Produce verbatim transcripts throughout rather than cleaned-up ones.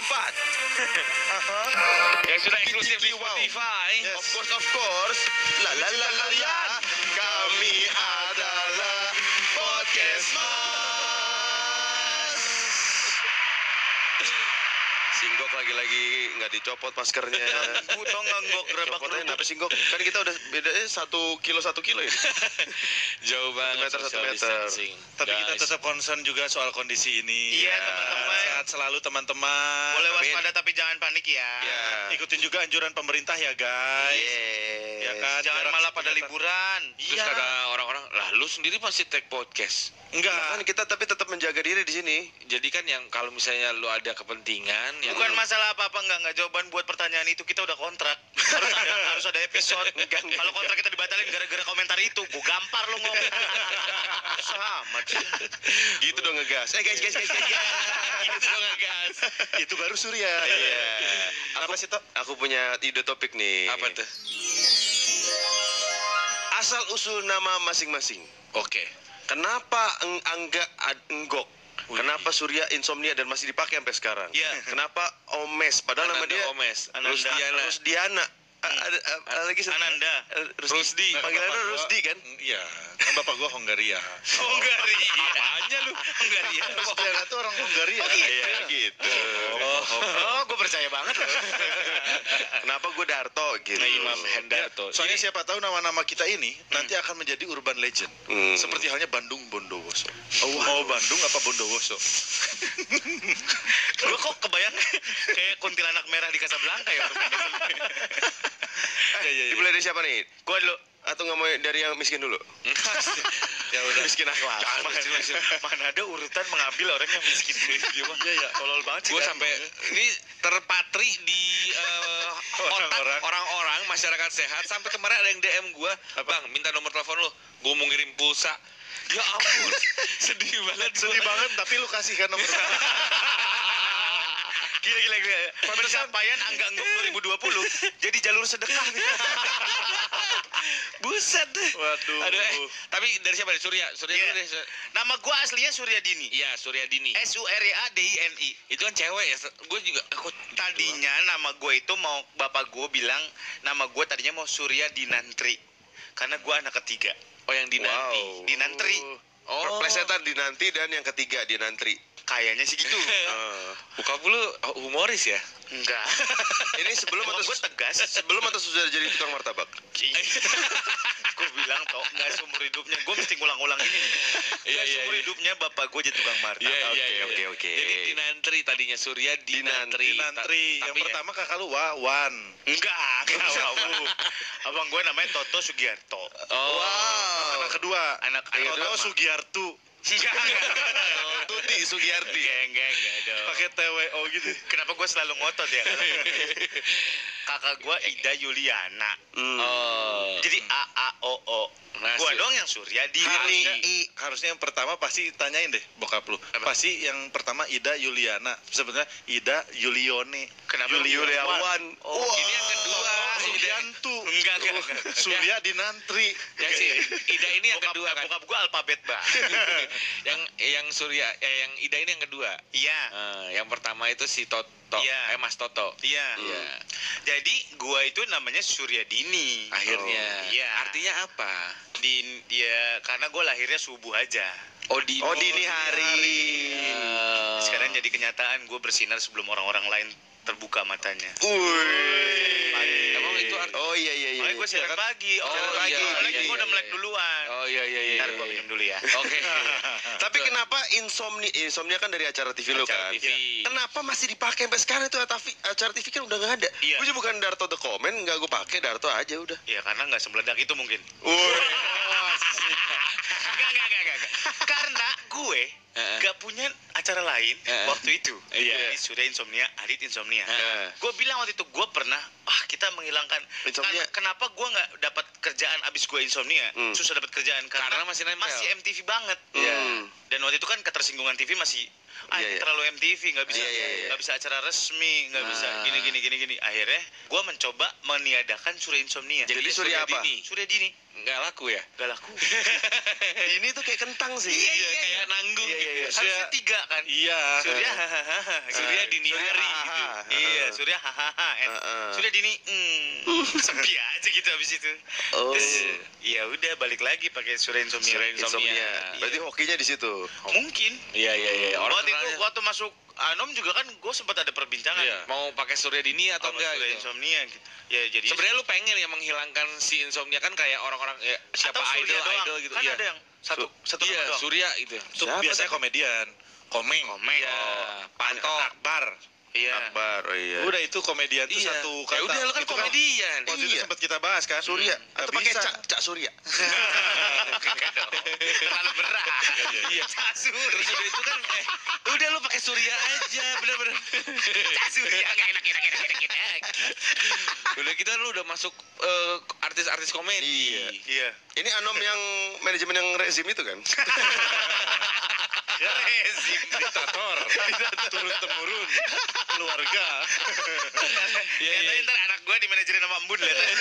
keempat. Yang sudah eksklusif di Wow. Spotify. Yes. Of course, of course. La la la la la. Kami adalah Podcast Mas. Singgok lagi-lagi nggak dicopot maskernya. Gue tau nggak nggok gerebak Copotnya gerubuk. kenapa singgok? Kan kita udah bedanya satu kilo satu kilo ini. Jauh banget Satu meter, satu social meter. distancing. Tapi kita Guys. tetap concern juga soal kondisi ini. Iya, Ya. teman-teman. Sehat selalu teman-teman. Boleh Amin. waspada tapi jangan panik ya. Ya. Ikutin juga anjuran pemerintah ya guys. Yes. Ya kan? Jangan Jarak malah pada kesehatan. liburan. Terus kata orang-orang, lah lu sendiri masih take podcast. Enggak. Kan kita tapi tetap menjaga diri di sini. Jadi kan yang kalau misalnya lu ada kepentingan yang Bukan lu- masalah apa-apa, enggak enggak jawaban buat pertanyaan itu kita udah kontrak. Harus ada harus ada episode. Kalau kontrak kita dibatalin gara-gara komentar itu, gua gampar lu ngomong. Sama sih. Gitu dong ngegas. Eh guys, guys, guys, guys. gitu dong gas. Itu baru Surya. Iya. Apa sih Tok? Aku punya ide topik nih. Apa tuh? Asal usul nama masing-masing. Oke. Kenapa eng Angga ad- enggok? Wih. Kenapa Surya insomnia dan masih dipakai sampai sekarang? Iya. Kenapa Omes? Padahal nama Ananda dia Omes, Ananda. Rusdiana. Rusdiana. A- Ada a- ada lagi satu. Ananda. Eh, Rusdi. Panggilannya Bapak gua- Rusdi kan? Iya. Kan bapak gua Hongaria. Hongaria. Apanya lu? Hongaria. Rusdiana tuh orang Hongaria. Oh, gitu. Iya gitu. Oh, Oh, gue percaya banget loh. Kenapa gue Darto gitu? Nah, Imam Hendarto. Soalnya Ini- siapa tahu nama-nama kita ini nanti akan menjadi urban legend. Hmm. Seperti halnya Bandung Bondowoso. Oh, oh Bandung apa Bondowoso? Gue kok kebayang kayak kuntilanak merah di Casablanca ya. Ya, ya, ya. Dimulai dari siapa nih? Gue dulu. Atau nggak mau dari yang miskin dulu? Ya udah. Miskin akhlak. Mana, mana ada urutan mengambil orang yang miskin. Iya ya. Tolol banget sih. gue kan. sampai ini terpatri di eh, otak Orang-orang. orang-orang masyarakat sehat sampai kemarin ada yang D M gue, bang minta nomor telepon lu, gue mau ngirim pulsa. Ya ampun, sedih banget. Sedih banget tapi lu kasih kan nomor. Gila gila gila. Pencapaian Angga Enggok dua ribu dua puluh jadi jalur sedekah nih. Buset. Waduh. Aduh, eh, tapi dari siapa? Dari Surya. Surya Iya. dulu deh. Sur- Nama gue aslinya Surya Dini. Iya, Surya Dini. S U R Y A D I N I. Itu kan cewek ya. Gue juga aku Tadinya nama gue itu mau bapak gue bilang nama gue tadinya mau Surya Dinantri. Karena gue anak ketiga. oh yang dinanti. Wow. Dinantri. Oh. Plesetan dinanti dan yang ketiga dinantri. Kayaknya sih gitu. Ah. Buka lu humoris ya? Enggak. Ini sebelum Bokap atau gue tegas. sebelum atau sudah jadi tukang martabak? Gue bilang toh nggak seumur hidupnya. Gue mesti ngulang-ulang ini. Iya, Nggak iya, seumur iya. hidupnya bapak gue jadi tukang martabak. Iya, iya, Oke, iya. oke, oke. Jadi dinantri tadinya Surya dinantri. Dinantri. Ta- Yang tapi ya- pertama kakak lu Wawan. Enggak, enggak tahu. Abang gue namanya Toto Sugiarto. Oh. Wow. Anak kedua. Anak Anak anak kedua Sugiartu. Enggak, enggak. Tuti Sugiyarti. Enggak, enggak, enggak dong. Pakai T W O gitu. Kenapa gue selalu ngotot ya? Kakak gue Ida Yuliana. Hmm. Oh. Jadi A A O O. Nah, Gue si- dong yang Surya Dini. Harusnya, harusnya yang pertama pasti tanyain deh bokap lu. Apa? Pasti yang pertama Ida Yuliana. Sebenarnya Ida Yulione. Kenapa Yuli- Yuliawan. Oh, Wah. ini yang kedua. Sugiantu. Enggak, enggak, enggak. Surya Dinantri. Yang si Ida ini yang Bokap, kedua kan. bokap gue alfabet banget. yang yang Surya eh, yang Ida ini yang kedua. Iya. Eh, yang pertama itu si Toto. Iya. Eh Mas Toto. Iya. Iya. Jadi gua itu namanya Surya Dini. Akhirnya. Oh, iya. Artinya apa? Din dia karena gua lahirnya subuh aja. Oh di Oh dini hari. Eh, Sekarang jadi kenyataan gue bersinar sebelum orang-orang lain terbuka matanya. Wih. Emang itu arti- Oh iya iya iya. Makanya gue siaran pagi. Oh, Oh, pagi. iya, Apalagi iya, gue udah iya, melek iya. duluan. Oh iya iya iya. Ntar iya, gue iya. minum dulu ya. Oke. Tapi kenapa insomnia? Insomnia kan dari acara T V lo Acara kan. T V. Kenapa masih dipakai sampai sekarang itu acara T V, acara T V kan udah nggak ada. Iya. Gue juga bukan Darto the Comment, nggak gue pakai Darto aja udah. Ya karena nggak semeledak itu mungkin. Wih. Enggak, enggak, enggak, enggak. Karena gue Heeh. gak punya acara lain Heeh. waktu itu. Iya. Jadi Surya Insomnia, Adit Insomnia. Heeh. Gue bilang waktu itu gue pernah, ah kita menghilangkan. Insomnia. Karena- kenapa gue nggak dapat kerjaan abis gue insomnia, Hmm. susah dapat kerjaan Karena masih nempel. masih M T V banget. Iya. Hmm. Dan waktu itu kan ketersinggungan T V masih ah Iya, ini iya. terlalu M T V, nggak bisa Iya, iya, iya. nggak bisa acara resmi, nggak bisa Nah. gini gini gini gini. Akhirnya gue mencoba meniadakan Surya Insomnia. Jadi Surya apa? Dini. Surya Dini Nggak laku ya? gak laku. Ini tuh kayak kentang sih. Iya, Iya, kayak nanggung Iya, iya, gitu. iya. Harusnya Surya, tiga kan. Iya. Surya hahaha. Surya dini Surya hari hahaha. gitu. Iya, Surya hahaha. And Heeh. Surya Dini hmm, sepi aja gitu habis itu. Oh. Terus ya udah balik lagi pakai Surya Insomnia. Surya Insomnia. Insomnia. Berarti hokinya di situ. Mungkin. Iya, iya, iya. Orang Waktu itu kenalnya, waktu masuk Anom juga kan gue sempat ada perbincangan. iya, mau pakai Surya Dini atau Sama enggak Surya gitu. Insomnia gitu. Ya jadi Sebenarnya lu pengen ya menghilangkan si insomnia kan kayak orang-orang ya, siapa atau Surya idol doang. idol gitu. Kan iya. ada yang satu satu Iya, nama doang. Surya itu. Itu Siapa biasanya komedian. Komeng. Komeng. Iya, Oh. Panto. Akbar. Iya. Akbar. Oh iya. Udah itu komedian tuh Iya. satu Ya kata. udah lu kan Itu komedian. Waktu itu Iya. sempat kita bahas kan. Surya. Nggak Atau pakai bisa. Cak Cak Surya. Enggak dong. Terlalu berat. Iya. Surya. Terus udah itu kan eh udah lu pakai Surya aja, bener-bener. Surya enggak enak enak enak enak enak. Udah gitu kan lu udah masuk eh, artis-artis komedi. Iya. Iya. Ini Anom yang manajemen yang rezim itu kan? Rezim. Diktator. Turun temurun. Keluarga. Iya, Lihat iya. aja ntar anak gue di manajerin sama Embun lihat aja.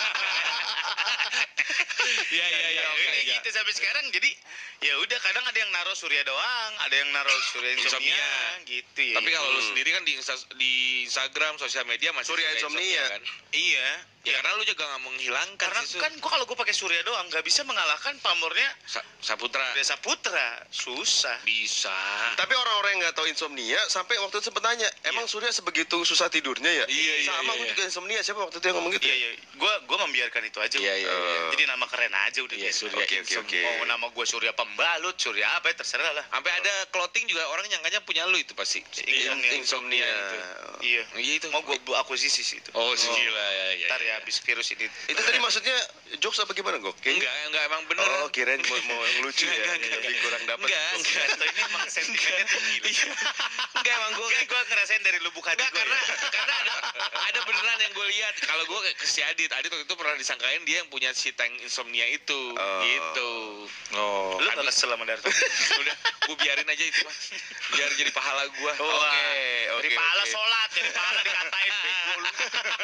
Iya, iya, iya. oke, Kayak iya. gitu sampai sekarang jadi ya udah kadang ada yang naruh Surya doang, ada yang naruh Surya Insomnia Insomnia. gitu ya. Tapi kalau lu Hmm. sendiri kan di, Insta- di Instagram, sosial media masih Surya suka Insomnia. kan? iya. Ya, karena lu juga nggak menghilangkan Karena sih, Su. kan gua kalau gua pakai Surya doang nggak bisa mengalahkan pamornya Sa- Saputra Desa Putra. Susah. bisa. Tapi orang-orang yang nggak tahu insomnia sampai waktu itu sempet nanya, emang Surya sebegitu susah tidurnya ya? Iya, iya, Sama iya, aku iya. juga insomnia. Siapa waktu itu yang ngomong gitu? Iya iya. Gua gua membiarkan itu aja. Iya, iya, iya. Jadi nama keren aja udah Iya, gitu. Surya Oke, oke, Insomnia. oke. Mau nama gua Surya Pembalut, Surya apa ya terserah lah. Sampai ada clothing juga orang nyangkanya punya lu itu pasti. Insomnia. Insomnia itu. Iya. Iya itu. Mau gua bu- akuisisi sih itu. Oh, gila ya, ya. Ntar ya. ya habis virus ini. Itu tadi maksudnya jokes apa gimana, Gok? Enggak, enggak emang bener. Oh, kirain mau, mau lucu ya. Enggak, enggak, Jadi enggak. kurang dapat. Enggak, enggak. Atau ini emang sentimennya tinggi. loh. Iya. Enggak emang gue Enggak, gua ngerasain dari lubuk hati Enggak gua. karena ya. karena ada ada beneran yang gue lihat. Kalau gue ke si Adit, Adit waktu itu pernah disangkain dia yang punya si tank insomnia itu, Oh. gitu. Oh. Lu nggak kesel sama Darto? Udah, gue biarin aja itu mah. Biar jadi pahala gue. Oke, oke. Dari pahala oke. sholat, dari pahala dikatain bego lu.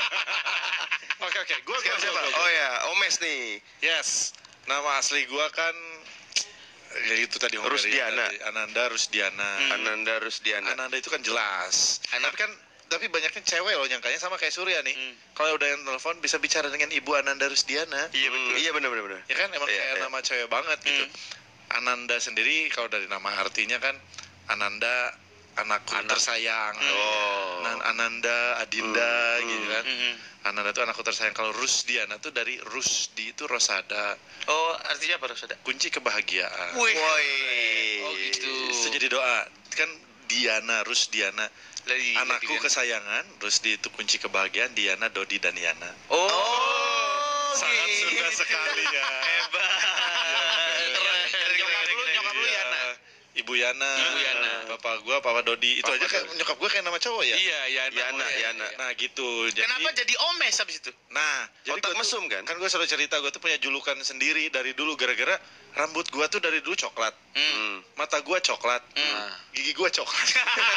Oke oke. Gua Siapa, gua siapa? gua, gua. Oh ya, Omes nih. Yes. Nama asli gua kan ya itu tadi Homer ya, Rusdiana. tadi. Ananda Rusdiana. Ananda Rusdiana. Ananda itu kan jelas. Tapi kan tapi banyaknya cewek loh nyangkanya sama kayak Surya nih. Hmm. Kalau udah yang telepon bisa bicara dengan Ibu Ananda Rusdiana. Iya betul. Iya benar benar benar. Ya kan emang Iya, kayak iya. nama cewek banget gitu. Ananda sendiri kalau dari nama artinya kan Ananda anakku Anak. tersayang. Oh. Nan- Ananda, Adinda Hmm, gitu hmm. kan. Mhm. Ananda itu anakku tersayang. Kalau Rusdiana tuh dari Rusdi itu Rosada, Oh, artinya apa Rosada? kunci kebahagiaan. Wih. Woi. Oh, gitu. Itu jadi doa. Kan Diana, Rusdiana. Lagi, Anakku lagi- kesayangan, Rusdi itu kunci kebahagiaan, Diana, Dodi, dan Yana. Oh, Oh, Sangat gitu. Sunda sekali ya. hebat. Keren, keren, Nyokap keren, lu, keren. nyokap lu Iya. Yana. Ibu Yana. Ibu Yana. Bapak gua, Papa Dodi. Itu Papa aja kayak Dodi. nyokap gua kayak nama cowok ya? Iya, Yana. Yana, Oh, iya, Yana. iya. Nah gitu. Jadi, Kenapa jadi Omes habis itu? Nah, jadi Otak gua tuh- mesum kan? Kan gue selalu cerita gue tuh punya julukan sendiri dari dulu gara-gara rambut gua tuh dari dulu coklat, Hmm. mata gua coklat, Nah. gigi gua coklat.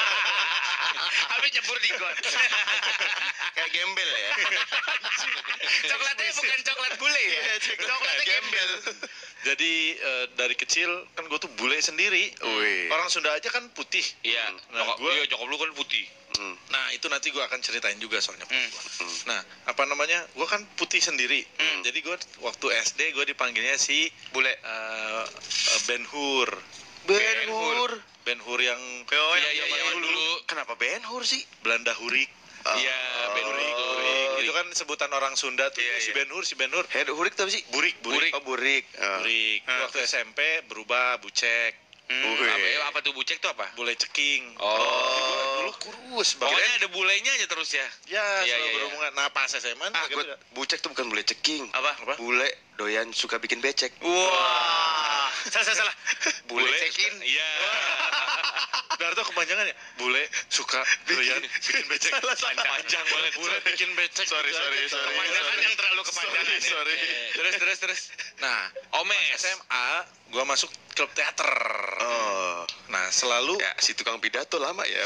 Habis nyebur di got. Kayak gembel ya. Coklatnya bukan coklat bule ya. Coklatnya gembel. Jadi eh, dari kecil kan gue tuh bule sendiri. Wih. Orang Sunda aja kan putih. Iya, Nah, nyokap gua- iya, nyokap lu kan putih. Hmm. Nah itu nanti gue akan ceritain juga soalnya. Hmm. Hmm. Nah apa namanya? Gue kan putih sendiri. Hmm. Jadi gue waktu S D gue dipanggilnya si Bule. eh, eh, Ben Hur. Ben Hur. Ben Hur yang Oh, Iya, iya, iya, dulu. dulu. Kenapa Ben Hur sih? Belanda Hurik. Iya, Ben Hurik. Oh. Hurik. Itu kan sebutan orang Sunda tuh. Iya, si iya. Ben Hur, si Ben Hur. Head Hurik tapi sih? Burik, burik. Oh, Burik. Ah. Burik. Ah. Waktu S M P berubah bucek. Hmm. Wih. Apa, ya, apa tuh bucek tuh apa? Bule ceking. Oh. Gua dulu kurus banget. Pokoknya ada bulenya aja terus ya. Ya, Iya, selalu iya, berhubungan. Nah, pas S M A Ah, gitu gua, dah. bucek tuh bukan bule ceking. Apa? Apa? Bule doyan suka bikin becek. Wah. Salah, salah, salah. Bule cekin. Iya. Darto kepanjangan ya? Bule suka doyan bikin becek. Panjang banget. Bule bikin becek. Sorry, sorry, sorry. Kepanjangan yang terlalu kepanjangan Sorry, ya. sorry. Terus terus terus. Nah, Omes. S M A gua masuk klub teater. Oh. Nah, selalu Ya, si tukang pidato lama ya.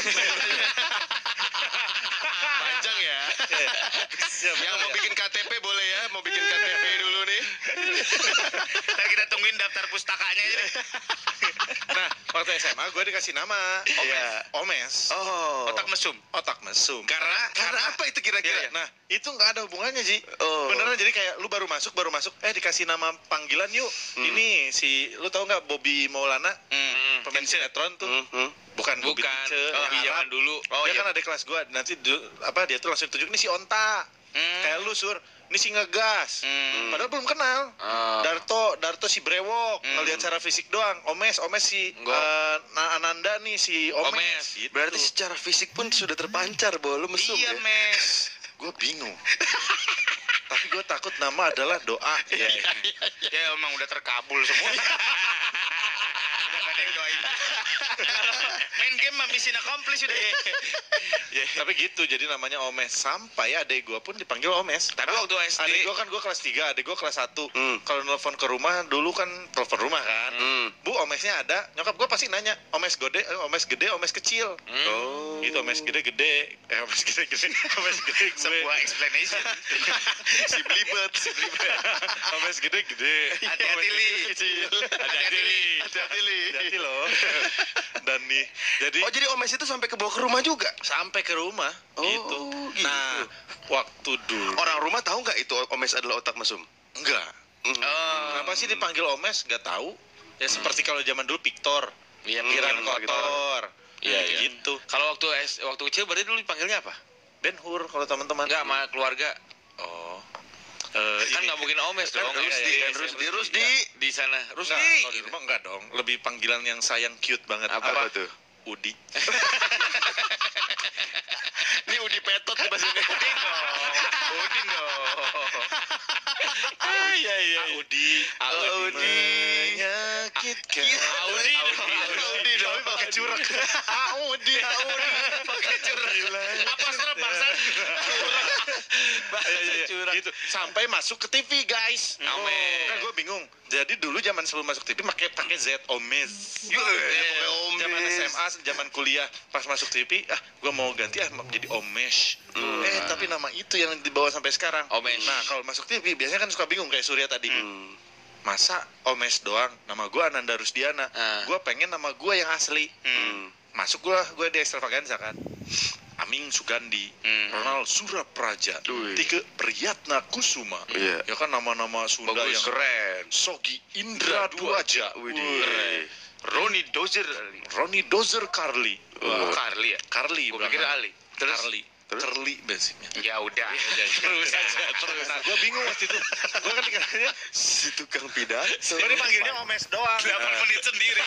Panjang ya. Yang mau bikin K T P boleh ya, mau bikin K T P dulu nih. Ntar kita tungguin daftar pustakanya aja deh. Nah, waktu S M A gue dikasih nama Omes. Iya. Omes. Oh. Otak mesum. Otak mesum. Karena karena apa itu kira-kira? Iya, nah, itu nggak ada hubungannya, Ji. Oh. Beneran, jadi kayak lu baru masuk, baru masuk, eh dikasih nama panggilan yuk. Hmm. Ini si, lu tahu nggak Bobby Maulana? Hmm. Pemain sinetron tuh. Hmm, hmm. Bukan Bobby Bukan. Tince, Oh, yang di Arab. zaman dulu. Oh, Dia iya. kan ada kelas gua, nanti du- apa dia tuh langsung tunjuk ini si Onta. Hmm. Kayak lu Sur, ini si Ngegas. Hmm. Padahal belum kenal. Oh. Darto, Darto si Brewok, Hmm. ngelihat secara fisik doang. Omes, Omes si Enggak. eh, Na- Ananda nih si Omes. Omes. Gitu. Berarti secara fisik pun sudah terpancar bahwa lu mesum Iya, ya. Mes. Gue bingung. Tapi gue takut nama adalah doa. Iya, iya. Ya emang udah terkabul semua. Udah gak ada yang doain. Main game mah mission accomplished udah. Ya, tapi gitu, jadi namanya Omes. Sampai adek gue pun dipanggil Omes. Tapi waktu S D. Adek gue kan gue kelas tiga, adek gue kelas satu. Hmm. Kalau nelfon ke rumah, dulu kan telepon rumah kan. Hmm. Bu, Omesnya ada. Nyokap gue pasti nanya, Omes gede, eh, Omes gede, Omes kecil. Hmm. Oh. Gitu, Omes gede gede, eh Omes gede gede, Omes gede gue. Sebuah explanation. Si belibet, si belibet. Omes gede gede. Hati-hati, Li. Kecil. Hati-hati, Li. Hati-hati, Li. Hati-hati loh. Dan nih, jadi Oh, jadi Omes itu sampai ke bawah ke rumah juga? sampai ke rumah Oh, gitu. gitu. Nah, waktu dulu Orang rumah tahu nggak itu Omes adalah otak mesum? enggak. Hmm. Oh. Kenapa sih dipanggil Omes? Nggak tahu. Ya seperti kalau zaman dulu Victor, Iya, pikiran Hmm, kotor. Iya, iya. Gitu. Kalau waktu S, waktu kecil berarti dulu dipanggilnya apa? Ben Hur kalau teman-teman. Enggak, sama keluarga. Oh. Eh, Kan ini. nggak mungkin Omes Kan dong. Rusdi, Iya, kan iya, Rusdi, iya. Rusdi. Di sana. Enggak, Rusdi. kalau di rumah enggak dong. Lebih panggilan yang sayang cute banget. Apa, Apa? tuh? Udi. Ini Udi Petot nih bahasa ini. Udin dong. Udin dong. Ah, iya iya. Udi. Audi. Menyakitkan. Audi dong. Audi dong. Tapi pakai curug. Audi. Audi. Pakai curang. Apa serem bangsa? Iya, iya, iya. Curang. Gitu. Sampai masuk ke T V, guys. Omes. Kan gue bingung. Jadi dulu zaman sebelum masuk T V pakai pakai Z Omes. Iya, pakai Omes. Zaman S M A, zaman kuliah, pas masuk T V, ah gue mau ganti ah jadi Omes. Eh tapi nama itu yang dibawa sampai sekarang. Omes. Nah kalau masuk T V biasanya kan suka bingung kayak Surya tadi. Hmm. Masa Omes doang? Nama gue Ananda Rusdiana. Ah. Gue pengen nama gue yang asli. Hmm. Masuk gue gue di Extravaganza kan. Aming Sugandi, Hmm. Ronald Surapraja, Wih. Tike Priyatna Kusuma. Iya. Ya kan nama-nama Sunda Bagus, yang Keren. Sogi Indra Duaja. Widih. Wih. Roni Dozer. Roni Dozer Carly. Oh, Carly ya? Carly. Gua pikir belakang. Ali. Terus? Carly. Terus? Carly basicnya. Ya udah. Terus aja, terus. Nah, gue bingung waktu itu. Gue kan dikatanya, Si tukang pidato. gue dipanggilnya Omes doang. delapan menit sendiri.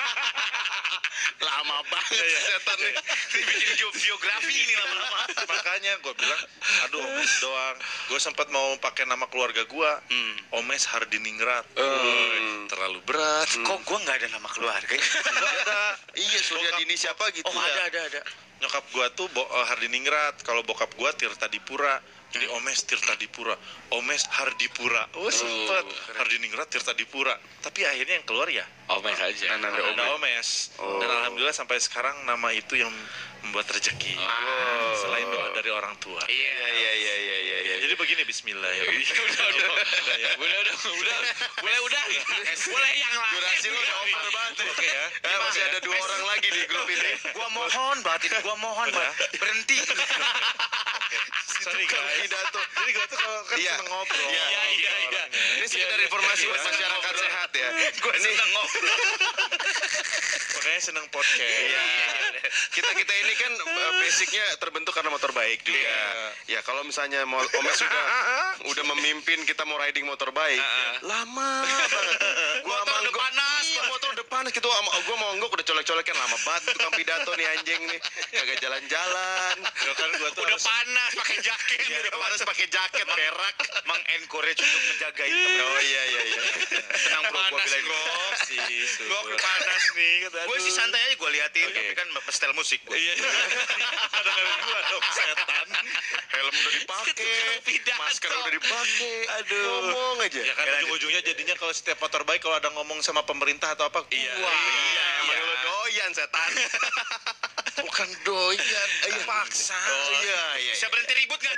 Lama banget Iya, iya. setan nih. Dibikin bio- biografi ini lama-lama. Makanya gue bilang, aduh Omes doang. Gue sempat mau pakai nama keluarga gue, Hmm. Omes Hardiningrat. Hmm. Terlalu berat. Kok gua nggak ada nama keluarga? Nggak ada. Iya, Surya Bokap- Dini siapa gitu. Oh, ada, ada, ada. Nyokap gue tuh Bo- uh, Hardiningrat. Kalau bokap gue Tirta Dipura. Jadi Omes Tirta Dipura, Omes Hardipura. Oh sempet Hardiningrat Tirta Dipura. Tapi akhirnya yang keluar ya Omes aja. Ananda Ananda Omes. Oh. Dan alhamdulillah sampai sekarang nama itu yang membuat rezeki. Oh. Selain doa dari orang tua. Iya, Iya, iya, iya, iya, iya, iya. Jadi begini Bismillah ya. Udah, udah, udah, ya. udah, udah, udah, boleh udah, boleh yang lain. Durasi lu udah over banget nih. Oke ya. Eh, masih ada dua orang lagi di grup ini. Gua mohon banget ini, gua mohon banget. Berhenti. Sorry Tukang guys. pidato. Jadi gue tuh kalau kan Iya. seneng ngobrol. Iya, iya, iya, iya. Ini sekedar informasi buat Iya. masyarakat sehat ya. Gua seneng ngobrol. Makanya seneng podcast. Iya. Kita kita ini kan uh, basicnya terbentuk karena motor baik juga. Iya. Ya kalau misalnya mau Omes sudah udah memimpin kita mau riding motor baik, Ah, ah. lama banget. Gua Motor sama udah gua- panas, Iya, motor udah panas. panas gitu. Sama gua mau enggak udah colek-colekan lama banget tukang pidato nih anjing nih. Kagak jalan-jalan. Ya kan gua tuh Udah harus- panas pakai jaket. Iya, udah panas pakai jaket berak. Mengencourage untuk menjaga itu. Oh iya iya iya. Tenang bro, gua Panas bilang. kok. si su- Gua panas nih kata. Gue sih santai aja gue liatin, Oke. tapi kan setel musik gua. Iya. Kadang-kadang gua dong setan. Helm udah dipakai. Tukang pidato. Masker udah dipakai. Aduh. Ngomong aja. Ya kan ujung-ujungnya jadinya kalau setiap motor baik kalau ada ngomong sama pemerintah atau apa. Iya. Wah, Iya. emang lu doyan setan. Bukan doyan, paksa. Iya iya. Bisa berhenti ribut nggak?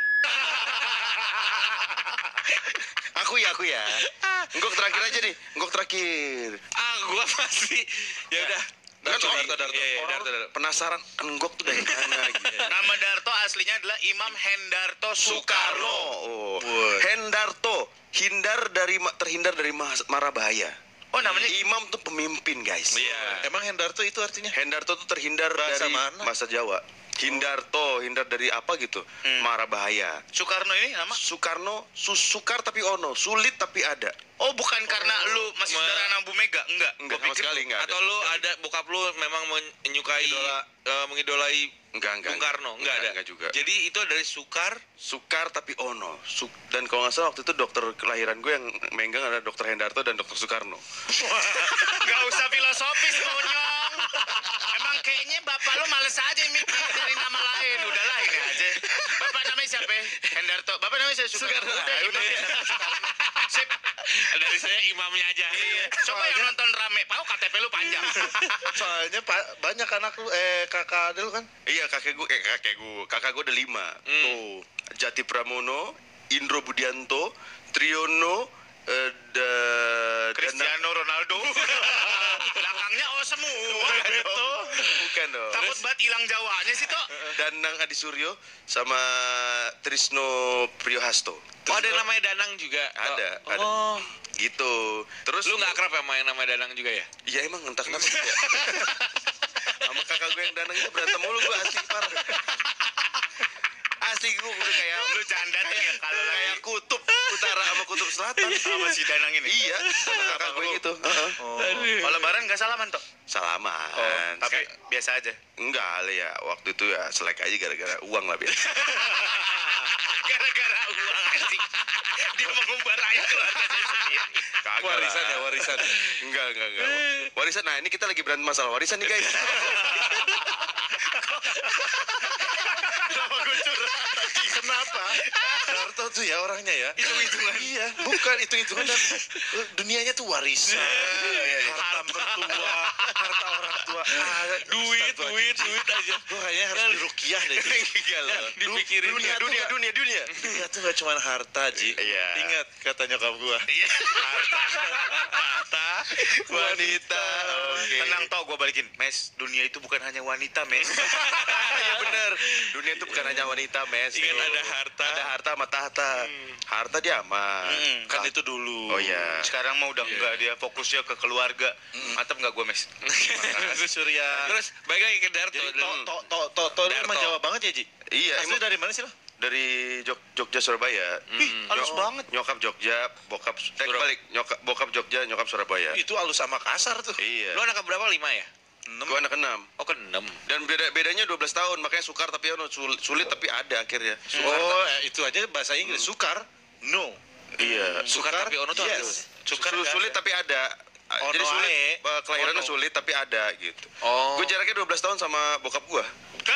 Aku ya aku ya. Enggok terakhir aja nih. Enggok terakhir. Ah, gua pasti. Ya udah. Kan Darto, orang- Darto, Darto. Iya, iya, orang Darto, Darto. penasaran enggok tuh dari mana gitu. Nama Darto aslinya adalah Imam Hendarto Soekarno. Oh. Woi. Hendarto, hindar dari ma- terhindar dari mas- mara bahaya. Oh namanya Imam tuh pemimpin, guys. Iya. Emang Hendarto itu artinya? Hendarto tuh terhindar Bahasa dari mana? bahasa Jawa. Hindarto, hindar dari apa gitu? Mara bahaya. Soekarno ini nama? Soekarno, su- sukar tapi ono, sulit tapi ada. Oh bukan karena lu masih Ma- saudara anak Bu Mega? Enggak. Enggak Gua sama pikir- sekali enggak ada. Atau lu ada bokap lu memang menyukai Idola. eh, mengidolai Enggak, enggak. Bung Karno? Enggak ada. Enggak juga. Jadi itu dari Sukar. Sukar tapi ono. Su- dan kalau nggak salah waktu itu dokter kelahiran gue yang megang ada dokter Hendarto dan dokter Soekarno. Gak usah filosofis monyong. Emang kayaknya bapak lu males aja mikir dari nama lain. Udahlah ini aja. Bapak namanya siapa? Hendarto. Bapak namanya saya Soekarno. Udah, Nah, udah. Soekarno. Sip. Dari saya imamnya aja. Iya. Coba yang nonton rame. Tahu K T P lu panjang. Soalnya pa- banyak anak lu, eh kakak ada lu kan? Iya kakek gue, eh, kakek gue, kakak gue ada lima. Tuh, Jati Pramono, Indro Budianto, Triono, eh, da, Danang- Cristiano Ronaldo. Belakangnya oh semua. itu bukan dong. Takut banget hilang Jawanya sih toh. Danang Adi Suryo sama Trisno Priyohasto. Oh, ada yang namanya Danang juga. Ada, oh. ada. Oh. Gitu. Terus Lu nggak akrab sama yang namanya Danang juga ya? Iya emang entah kenapa ya. Sama kakak gue yang Danang itu berantem mulu gue asli parah. Asli gue udah kayak Lu jandat ya kalau kayak lagi kutub utara sama kutub selatan. sama si Danang ini. Iya, sama kakak gue gitu. Heeh. Kalau lebaran nggak salaman toh? Salaman. Oh, tapi Kayak- biasa aja. enggak lah ya, waktu itu ya selek aja gara-gara uang lah biasa. Gara-gara uang anjing. Dia mengumbar ayah keluarganya sendiri. Kagak Warisan lah. ya, warisan. Enggak, enggak, enggak. Warisan, nah ini kita lagi berantem masalah warisan nih guys. Kenapa gue curhat? Kenapa? Darto tuh ya orangnya ya. Hitung-hitungan. Iya, bukan hitung-hitungan dan eh, dunianya tuh warisan. Harta mertua, harta orang tua. Ah, Duit, Ustaz, duit, duit aja. Gue kayaknya harus dirukiah deh. Ji. Iya lah. Dipikirin dunia, ya. dunia, dunia, dunia. Dunia tuh gak cuma harta, Ji. Iya. Ingat kata nyokap gua. Harta, wanita. Oke. Tenang toh gue balikin. Mes, dunia itu bukan hanya wanita, Mes. Iya bener. Dunia itu bukan hanya wanita, mes. Ingat ada harta. Ada harta sama tahta. Harta dia aman. Hmm. Kan itu dulu. Oh iya. Sekarang mah udah enggak, dia fokusnya ke keluarga. Mantap enggak gue, Mes? Makasih Surya. Terus balik lagi ke Darto. Jadi to Dan- to to to to lu Darto. emang Jawa banget ya, Ji? Iya, Asli emang dari mana sih lo? dari Jog Jogja Surabaya. Ih, halus Nyok- banget. Nyokap Jogja, bokap eh Surab- balik. Nyokap bokap Jogja, nyokap Surabaya. Itu halus sama kasar tuh. Iya. Lu anak berapa? Lima ya? Enam. Gua anak enam. Oh, ke enam. Dan beda bedanya dua belas tahun, makanya sukar tapi ono sul- sulit tapi ada akhirnya. Sukar. Oh, eh, itu aja bahasa Inggris. Sukar? No. Iya. Sukar tapi ono tuh yes. Sukar Sul- nggak sulit ada. tapi ada. Ono Jadi sulit, ae. eh, kelahirannya Ono. sulit tapi ada gitu. Oh. Gue jaraknya dua belas tahun sama bokap gua.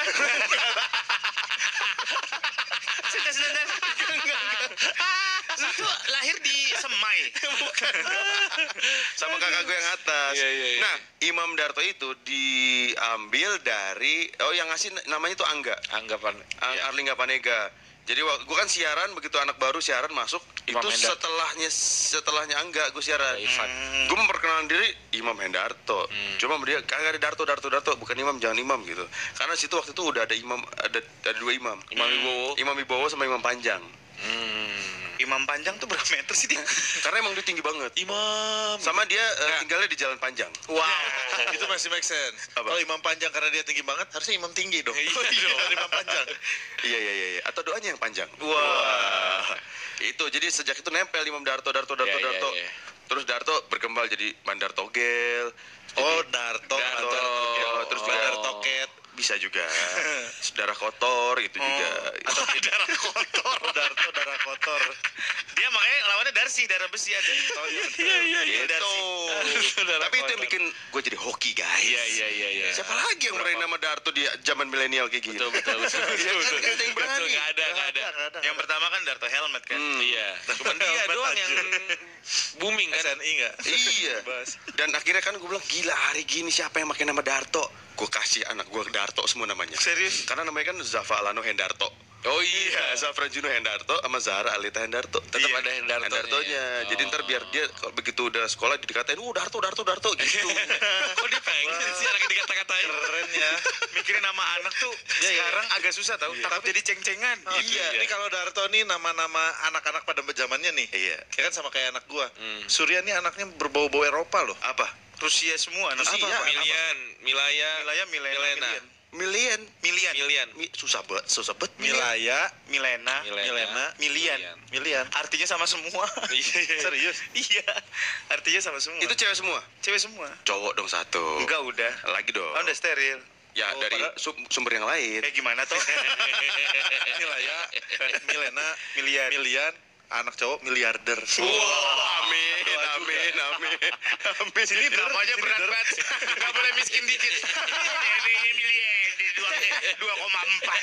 Sebentar, sebentar. Enggak, enggak. Lu tuh lahir di Semai. Bukan. Sama kakak gue yang atas. Iya, iya, iya. Nah, Imam Darto itu diambil dari oh yang ngasih namanya tuh Angga. Anggapan. Ang Iya. Arlingga Panega. Jadi gue kan siaran begitu anak baru siaran masuk Imam itu Hendarto. setelahnya setelahnya Angga gue siaran. Ivan. Gue memperkenalkan diri Imam Hendarto. Hmm. Cuma dia kagak ada Darto Darto Darto bukan Imam jangan Imam gitu. Karena situ waktu itu udah ada imam ada ada dua imam. Imam Wibowo. Imam Wibowo sama Imam Panjang. Hmm. Imam Panjang tuh berapa meter sih dia? Karena emang dia tinggi banget. Imam. Sama dia eh, Nggak. tinggalnya di Jalan Panjang. Wow. Itu masih make sense. Apa? Kalau imam panjang karena dia tinggi banget, harusnya imam tinggi dong. Iya Iya, dong. imam panjang. Iya iya iya iya. Atau doanya yang panjang. Wah. Itu jadi sejak itu nempel Imam Darto Darto Darto Iya, iya, Darto. iya. Terus Darto berkembang jadi Mandar Togel. Oh, Darto. Darto. Oh, terus juga Mandar Toket. bisa juga. Darah kotor gitu juga. Atau darah kotor. Oh, Darto darah kotor. Dia makanya lawannya Darcy, darah besi ada. Oh iya. Iya iya Gitu. Tapi itu yang bikin gue jadi hoki, guys. Iya iya iya iya. Siapa lagi yang berani nama Darto di zaman milenial kayak gini? Betul betul betul. Iya kan, nggak ada yang berani. Betul, nggak ada nggak ada. Yang pertama kan Darto Helmet kan. Hmm. Iya. Cuman dia doang yang booming kan. S N I enggak? Iya. Bas. Dan akhirnya kan gue bilang, gila hari gini siapa yang pakai nama Darto? Gue kasih anak gue Darto semua namanya. Serius? Karena namanya kan Zafa Alano Hendarto. Oh Iya, iya. Zafran Juno Hendarto sama Zahra Alita Hendarto. Tetap Iya. ada Hendartonya. Hendartonya. Jadi ntar biar dia kalau begitu udah sekolah dikatain, "Uh, Darto, Darto, Darto" gitu. Kok dia pengen sih anaknya dikata-katain? Keren ya. Mikirin nama anak tuh Iya, iya. sekarang agak susah tau. Takut jadi ceng-cengan. Oh, Gitu, iya, iya. ini kalau Darto nih nama-nama anak-anak pada zamannya nih. Iya. Ya kan sama kayak anak gua. Hmm. Surya nih anaknya berbau-bau Eropa loh. Apa? Rusia semua anak. Rusia. Apa? Milian, Milaya, Milaya, Milena, Milena. Milian. Milian. Milian. Milian. Mi- susah banget, susah banget. Milaya, Milena. Milena, Milian. Milian. Artinya sama semua. Serius? Iya. Artinya sama semua. Itu cewek semua. cewek semua. Cowok dong satu. Enggak udah. Lagi dong. Oh, udah steril. Ya Oh, dari padahal- sum- sumber yang lain. Kayak gimana toh? Milaya, Milena, Milian. Milian, anak cowok miliarder. Wah, amin, amin, amin, amin. Sini namanya berat banget. Enggak boleh miskin dikit. Ini ini milian di dua koma empat.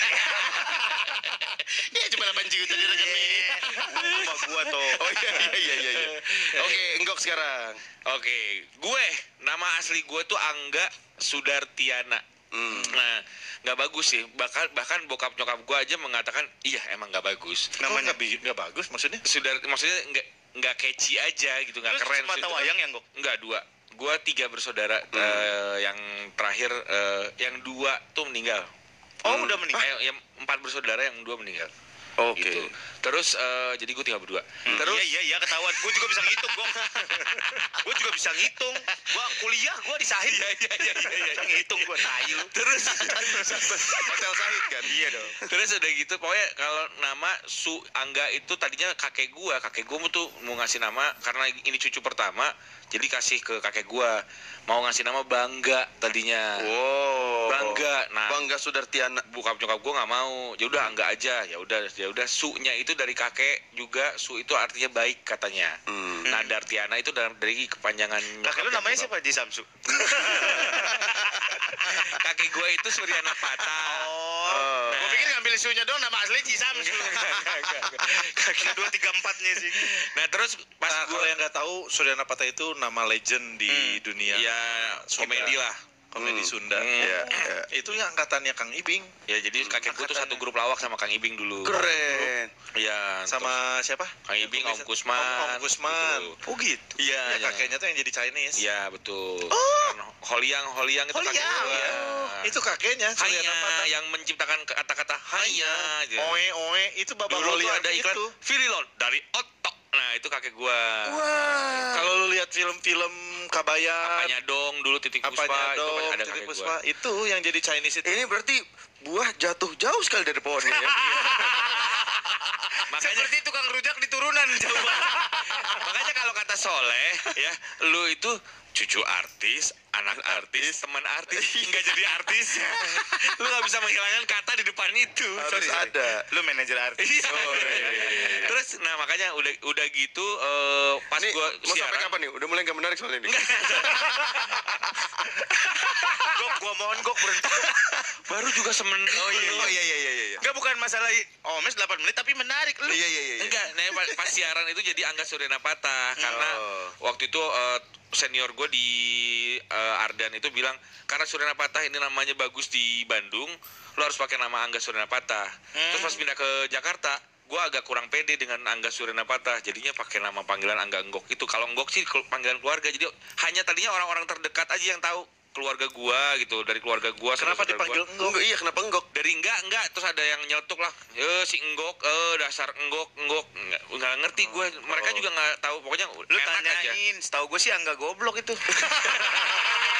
Ya cuma delapan juta di rekening. Cuma gua toh. Oh iya iya iya iya. iya. Oke, enggok sekarang. Oke, gue nama asli gue tuh Angga Sudartiana. Hmm. Nah, nggak bagus sih. Bahkan bahkan bokap nyokap gue aja mengatakan, iya emang nggak bagus. Namanya nggak bi- nggak bagus maksudnya? Sudar, maksudnya nggak nggak catchy aja gitu, nggak Terus keren. mata wayang ya, Gok? Nggak dua. Gue tiga bersaudara. Eh, yang terakhir, eh, yang dua tuh meninggal. Oh, Hmm. udah meninggal. Eh, yang empat bersaudara, yang dua meninggal. Oke. Gitu. Terus eh, jadi gue tinggal berdua. Terus Iya iya iya ketahuan. Gue juga bisa ngitung, Gok. Gue juga bisa ngitung. Gua kuliah gua di Sahid. Iya, iya, iya, iya, iya. Bisa ngitung gua tai lu. terus Hotel Sahid kan? Iya dong. terus udah gitu pokoknya kalau nama Su Angga itu tadinya kakek gua kakek gua tuh mau ngasih nama karena ini cucu pertama jadi kasih ke kakek gua mau ngasih nama Bangga tadinya. Wow. Bangga. Nah, Bangga Sudartiana. bokap nyokap gua nggak mau, ya udah Angga aja, ya udah ya udah Su-nya itu dari kakek juga, Su itu artinya baik katanya. Hmm. Nah, Dartiana itu dari, dari kepanjangan Kakek lu nyokap namanya dan siapa? Ji Samsu. bokap. Kakek gua itu Suryana Patah. Oh. Nah. Gua pikir ngambil isunya dong nama asli Ji Samsu. Kakek dua tiga empatnya sih. Nah, terus pas Nah, gua kalau yang nggak tahu, Suryana Patah itu nama legend di Hmm. dunia ya Sunda. komedi lah. komedi Hmm. Sunda. Hmm. Iya, iya. Itu yang angkatannya Kang Ibing Ya jadi kakek gua tuh satu grup lawak sama Kang Ibing dulu. Keren. Iya. sama siapa? Kang Ibing, Om Om, Kusman. Om Kusman. gitu. Oh gitu. Iya, Ya, iya. kakeknya tuh yang jadi Chinese. Iya, betul. Kan Holiang, Holiang itu kakek Holiang, gua. iya. Itu kakeknya Suryana Haya, Patah. yang menciptakan kata-kata haya. gitu. Oe oe itu bapak Dulu tuh Holiang ada iklan itu. Virilon dari Otok. Nah, itu kakek gua. Wah. Kalau lu lihat film-film Kabayan, Apanya dong dulu Titik Puspa apanya itu dong, ada Titik kakek Puspa, gua. itu yang jadi Chinese itu. Ini berarti buah jatuh jauh sekali dari pohonnya ya. Makanya Seperti tukang rujak di turunan coba. makanya kalau kata Soleh ya, lu itu cucu artis, anak artis, teman artis, nggak jadi artis. Lu nggak bisa menghilangkan kata di depan itu. Harus Sorry. ada. Lu manajer artis. Iya. Oh, iya, iya, iya. Terus nah makanya udah udah gitu eh, pas Nih, gua mau sampai siaran kapan nih? Udah mulai nggak menarik soalnya ini. Gok, gua mohon Gok berhenti. baru juga semen Oh iya iya iya iya iya. iya. Enggak bukan masalah oh mes delapan menit tapi menarik lu. Iya iya iya. Enggak, nah, pas, pas siaran itu jadi Angga Suryana Patah karena Oh. waktu itu eh, senior gue di eh, Ardan itu bilang karena Suryana Patah ini namanya bagus di Bandung, lo harus pakai nama Angga Suryana Patah. Terus pas pindah ke Jakarta, gue agak kurang pede dengan Angga Suryana Patah, jadinya pakai nama panggilan Angga Enggok itu. Kalau Enggok sih kelu- panggilan keluarga, jadi hanya tadinya orang-orang terdekat aja yang tahu keluarga gua gitu, dari keluarga gua. Kenapa saudara-saudara dipanggil gua. Enggok? Enggak, iya kenapa enggok? Dari enggak enggak terus ada yang nyeletuk lah, eh si Enggok, eh dasar Enggok Enggok nggak, nggak ngerti gue, mereka juga nggak tahu, pokoknya Lu enak aja. tanyain, setahu gue sih Angga goblok itu.